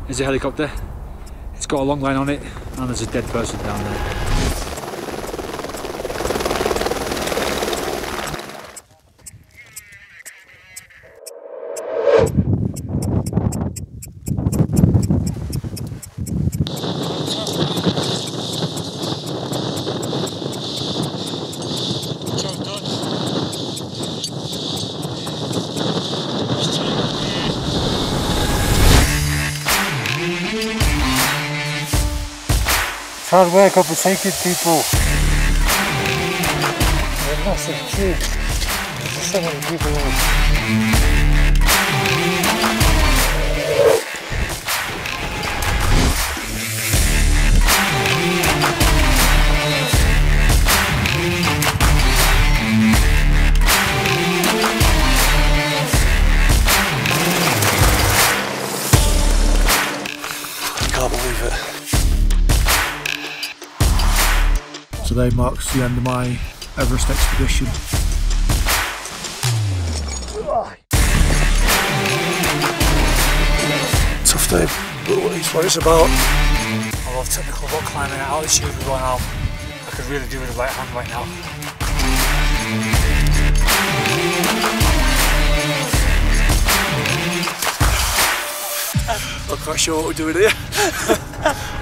There's a helicopter. It's got a long line on it, and there's a dead person down there. Hard work overtaking people. They're a massive queue. There's just so many people in. I can't believe it. Today marks the end of my Everest expedition. Tough day, but it's what it's about. I love technical rock climbing at altitude with one arm. I could really do with the right hand right now. Not quite sure what we're doing here.